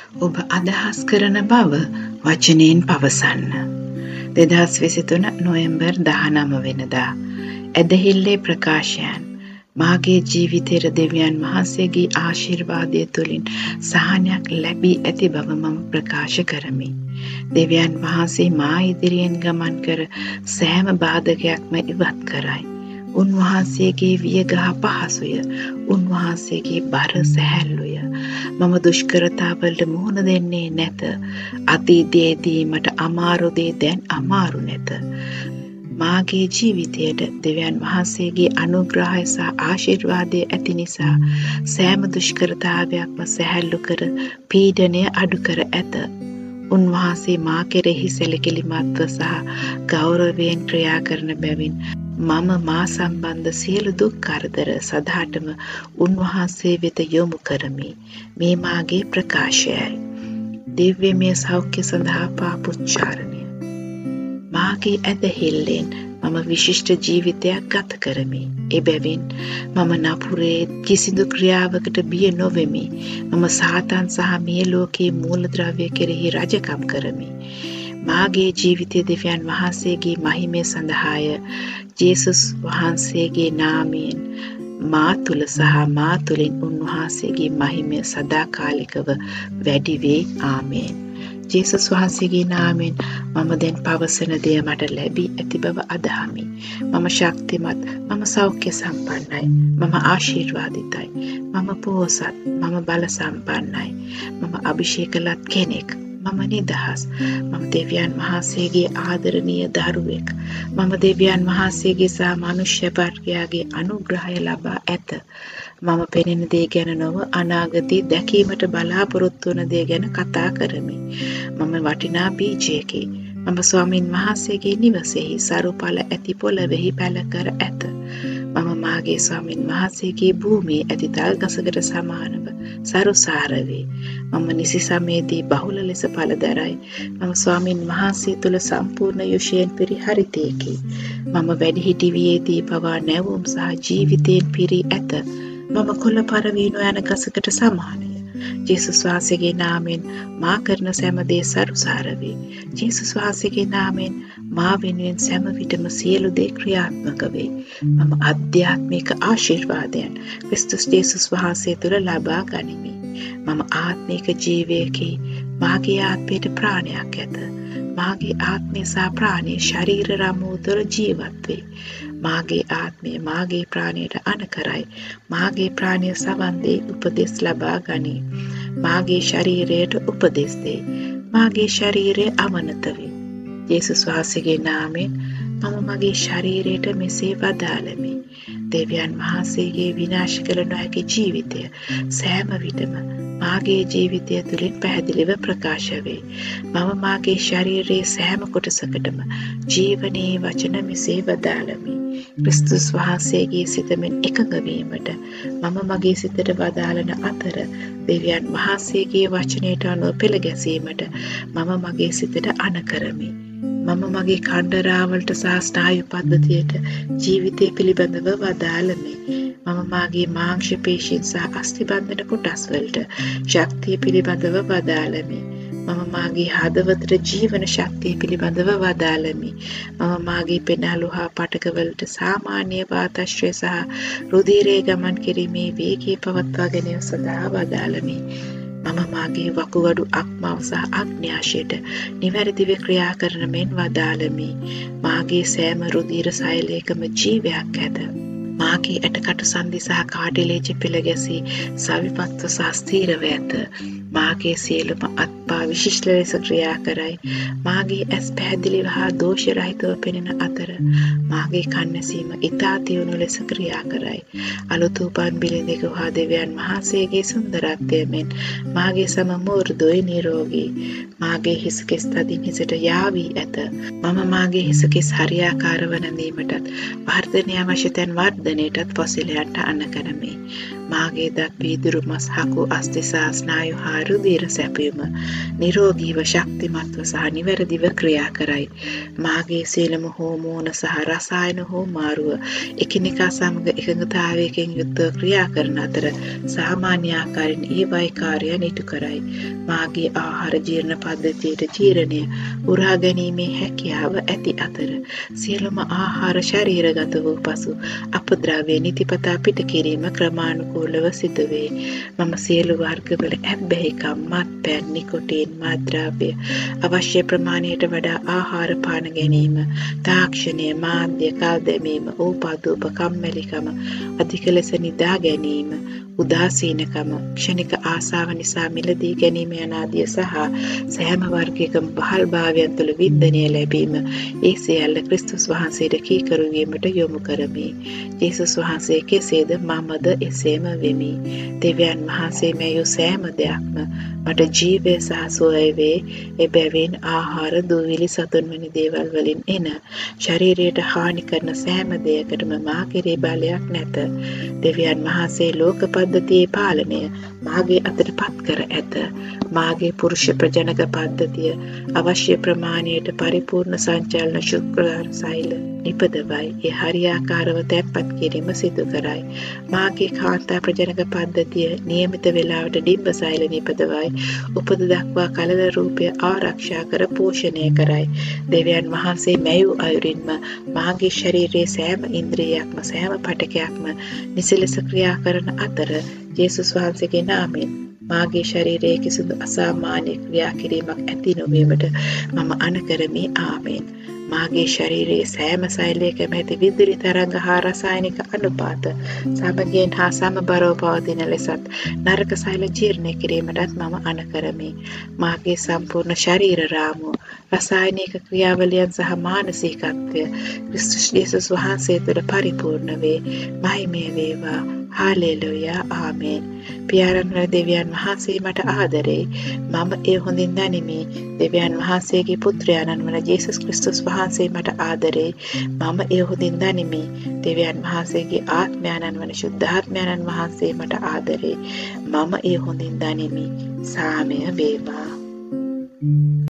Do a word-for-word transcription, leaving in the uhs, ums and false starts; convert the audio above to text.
ඔබ අදහස් කරන බව වචනයෙන් පවසන්න. දෙදහස් විසිතුන නොවැම්බර් දහනව වෙනිදා. ඇදහිල්ලේ ප්‍රකාශයන්. මාගේ ජීවිතයේ දෙවියන් වහන්සේගේ ආශිර්වාදය තුළින් සහනයක් ලැබී ඇති බව මම ප්‍රකාශ කරමි. දෙවියන් වහන්සේ මා ඉදිරියෙන් ගමන් කර සෑම බාධකයක්ම ඉවත් කරයි. උන්වහන්සේගේ වියගහ පහසුය. උන්වහන්සේගේ බර සැහැල්ලුය. මම දුෂ්කරතාවලට මුහුණ දෙන්නේ නැත. අතීතයේදී මට අමාරු දේ දැන් අමාරු නැත. මාගේ ජීවිතයට දෙවියන් වහන්සේගේ අනුග්‍රහය සහ ආශිර්වාදය ඇති නිසා සෑම දුෂ්කරතාවයක්ම සැහැල්ලු කර පීඩනය අඩු කර ඇත. උන්වහන්සේ මා කෙරෙහි සැලකිලිමත්ව සහ ගෞරවයෙන් ක්‍රියා කරන බැවින් මම මා සම්බන්ධ සියලු දුක් කරදර සදාටම උන්වහන්සේ වෙත යොමු කරමි. මේ මාගේ ප්‍රකාශයයි. දිව්‍යමය සෞඛ්‍ය සඳහා පාපොච්චාරණය. මාගේ ඇදහිල්ලෙන් මම විශිෂ්ට ජීවිතයක් ගත කරමි. එබැවින් මම නපුරේ කිසිදු ක්‍රියාවකට බිය නොවෙමි. මම සාතන් සහ මේ ලෝකයේ මූලද්‍රව්‍ය කෙරෙහි රජකම් කරමි. මාගේ ජීවිතය දෙවියන් වහන්සේගේ මහිමය සඳහාය. ජේසුස් වහන්සේගේ නාමයෙන් මා තුල සහ මා තුලින් උන්වහන්සේගේ මහිමය සදාකාලිකව වැඩි වේ. ආමේන්. ජේසුස් වහන්සේගේ නාමයෙන් මම දැන් පවසන දෙය මට ලැබී ඇති බව අදහමි. මම ශක්තිමත්, මම සෞඛ්‍ය සම්පන්නයි, මම ආශිර්වාදිතයි, මම පොහොසත්, මම බල සම්පන්නයි, මම අභිෂේකලත් කෙනෙක්, මම නිදහස්, මම දෙවියන් වහන්සේගේ ආදරණීය දරුවෙක්, මම දෙවියන් වහන්සේගේ සහ මනුෂ්‍ය වර්ගයාගේ අනුග්‍රහය ලබා ඇත. මම පෙනෙන දේ ගැන නොව අනාගතයේ දැකීමට බලාපොරොත්තු වන දේ ගැන කතා කරමි. මම වටිනා බීජයකි. මම ස්වාමින් වහන්සේගේ නිවසේහි සරුඵල ඇති පොළවෙහි පැල කර ඇත. මම මාගේ ස්වාමින් වහන්සේගේ භූමියේ ඇති තල් ගසකට සමානව සරුසාර වේ. මම නිසි සමයේදී බහුල ලෙස ඵල දරයි. මම ස්වාමින් වහන්සේ තුල සම්පූර්ණ යුෂයෙන් පිරි හරිතයකි. මම වැඩිහිටි වියේදී පවා නැවුම් සහ ජීවිතයෙන් පිරි ඇත. මම කොළ පරවී නොයන ගසකට සමානය. ජේසුස් වහන්සේගේ නාමයෙන් මා කරන සෑම දේ සරුසාර වේ. ජේසුස් වහන්සේගේ නාමයෙන් මා වෙනුවෙන් සෑම විටම සියලු දේ ක්‍රියාත්මක වේ. මම ආධ්‍යාත්මික ආශිර්වාදයන් ක්‍රිස්තුස් ජේසුස් වහන්සේ තුළ ලබා ගනිමි. මම ආත්මික ජීවයකි. මාගේ ආත්මයට ප්‍රාණයක් ඇත. මාගේ ආත්මය සහ ප්‍රාණය ශරීර රමුව තුළ ජීවත් වේ. මාගේ ආත්මය මාගේ ප්‍රාණයට අණ කරයි. මාගේ ප්‍රාණය සවන් දේ උපදෙස් ලබා ගනී. මාගේ ශරීරයට උපදෙස් දේ. මාගේ ශරීරය අවනත වේ. ජේසුස් වහන්සේගේ නාමයෙන් මම මගේ ශරීරයට මෙසේ වදාළමි. දෙවියන් වහන්සේගේ විනාශ කළ නොහැකි ජීවිතය සෑම විටම මාගේ ජීවිතය තුළින් පැහැදිලිව ප්‍රකාශ වේ. මම මාගේ ශරීරයේ සෑම කොටසකටම ජීවනයේ වචන මෙසේ වදාළමි. ක්‍රිස්තුස් වහන්සේගේ සිතෙන් එකඟ වීමට මම මගේ සිතට වදාළන අතර දෙවියන් වහන්සේගේ වචනයට අනුව පෙළ ගැසීමට මම මගේ සිතට අණ කරමි. මම මගේ කණ්ඩරාවලට සහ ස්නායු පද්ධතියට ජීවිතය පිළිබඳව වදාළමි. මම මාගේ මාංශ පේශීන් සහ අස්ථිබන්ධන කොටස් වලට ශක්තිය පිළිබඳව වදාළමි. මම මාගේ හදවතට ජීවන ශක්තිය පිළිබඳව වදාළමි. මම මාගේ පෙනහළු හා පටකවලට සාමාන්‍ය වාතාශ්‍රය සහ රුධිරයේ ගමන් කිරීමේ වේගය පවත්වා ගැනීම සඳහා වදාළමි. මම මාගේ වකුගඩු අක්මාව සහ අග්න්‍යාශයට නිවැරදිව ක්‍රියා කරන මෙන් වදාළමි. මාගේ සෑම රුධිර සෛලයකම ජීවයක් ඇත. මාගේ ඇටකටු සන්ධි සහ කාටිලේජ පෙළ ගැසී සවිපත්ව සහ ස්ථීරව ඇත. මාගේ සියලුම අත්පා විශිෂ්ට ලෙස ක්‍රියා කරයි. මාගේ ඇස් පැහැදිලිව හා දෝෂ රහිතව පෙනෙන අතර මාගේ කන්නැසීම ඉතා තියුණු ලෙස ක්‍රියා කරයි. අලුත් උපන් බිලිඳෙකු හා දෙවියන් වහන්සේගේ සුන්දරත්වය මෙන් මාගේ සම මෘදුයි නිරෝගී. මාගේ හිස කෙස් තදින් හිසට යාවී ඇත. මම මාගේ හිස කෙස් හරියාකාරව නැඳීමටත් වර්ධනය අවශ්‍ය තැන් වර්ධනයටත් පොසිලයන්ට අණ කරමි. මාගේ දත් වීදුරු මස් හකු අස්තිසා ස්නායු හා රුධිර සැපයුම නිරෝගීව ශක්තිමත්ව සහ නිවැරදිව ක්‍රියා කරයි. මාගේ සියලුම හෝමෝන සහ රසායන හෝමාරුව එකිනෙකා සමග එකඟතාවයකින් යුක්තව ක්‍රියා කරන අතර සාමාන්‍ය ආකාරයෙන් ඒවායි කාර්යයන් ඉටු කරයි. මාගේ ආහාර ජීර්ණ පද්ධතියට ජීර්ණය උරා ගැනීමේ හැකියාව ඇති අතර සියලුම ආහාර ශරීරගත වූ පසු අපද්‍රව්‍ය නිතිපතා පිට කිරීම ක්‍රමානුකූලව සිදුවේ. මම සියලු වර්ගවල ඇබ්බැහිකම්, මත්පැන්, නිකොටින්, මත්ද්‍රව්‍ය අවශ්‍ය ප්‍රමාණයට වඩා ආහාර පාන ගැනීම, තාක්ෂණය, මාධ්‍ය, කල් දැමීම, ඕපාදූප, කම්මැලිකම, අධික ලෙස නිදා ගැනීම, උදාසීනකම, ක්ෂණික ආසාව නිසා මිලදී ගැනීම යන ආදිය සහ සෑම වර්ගයකම පහළ භාවයන් තුළ වින්දනය ලැබීම ඒ සියල්ල ක්‍රිස්තුස් වහන්සේට කීකරු වීමට යොමු කරමි. ජේසුස් වහන්සේ කෙසේද මමද එසේම වෙමි. දෙවියන් වහන්සේ මැයූ සෑම දෙයක්ම මට ජීවය සහ සුවය වේ. එබැවින් ආහාර, දූවිලි, සතුන් වැනි දේවල් වලින් එන ශරීරයට හානි කරන සෑම දෙයකටම මා කෙරේ බලයක් නැත. දෙවියන් වහන්සේ ලෝක පද්ධතියේ පාලනය මාගේ අතට පත් කර ඇත. මාගේ පුරුෂ ප්‍රජනක පද්ධතිය අවශ්‍ය ප්‍රමාණයට පරිපූර්ණ සංචලන ශුක්‍රාණු සෛල නිපදවයි. ඒ හරියාකාරව තැන්පත් කිරීම සිදු කරයි. මාගේ කාන්තා ප්‍රජනක පද්ධතිය නියමිත වේලාවට ඩිම්බ සෛල නිපදවයි. උපත දක්වා කලල රූපය ආරක්ෂා කර පෝෂණය කරයි. දෙවියන් වහන්සේ මැයූ අයුරින්ම මාගේ ශරීරයේ සෑම ඉන්ද්‍රියයක්ම සෑම පටකයක්ම නිසලෙස ක්‍රියා කරන අතර ජේසුස් වහන්සේගේ නාමයෙන් මාගේ ශරීරයේ කිසිදු අසාමාන්‍ය ක්‍රියා කිරීමක් ඇති නොවීමට මම අනකරමි. ආමේන්. මාගේ ශරීරයේ සෑම සෛලයකම ඇති විදුලි තරංග හා රසායනික අනුපාත සමගියෙන් හා සමබරව පවතින ලෙසත් නරක සෛල ජීර්ණය කිරීමටත් මම අනකරමි. මාගේ සම්පූර්ණ ශරීර රාමුව රසායනික ක්‍රියාවලියන් සහ මානසිකත්වය ක්‍රිස්තුස් යේසුස් වහන්සේ තුළ පරිපූර්ණ වේ. මහිමය වේවා. හාලෙලුයා. ආමේන්. පියාණන් වන දෙවියන් වහන්සේ මට ආදරේ. මම ඒ හොඳින් දනිමි. දෙවියන් වහන්සේගේ පුත්‍රයාණන් වන ජේසුස් ක්‍රිස්තුස් වහන්සේ මට ආදරේ. මම ඒ හොඳින් දනිමි. දෙවියන් වහන්සේගේ ආත්මයාණන් වන ශුද්ධාත්මයාණන් වහන්සේ මට ආදරේ. මම ඒ හොඳින් දනිමි. සාමය වේවා.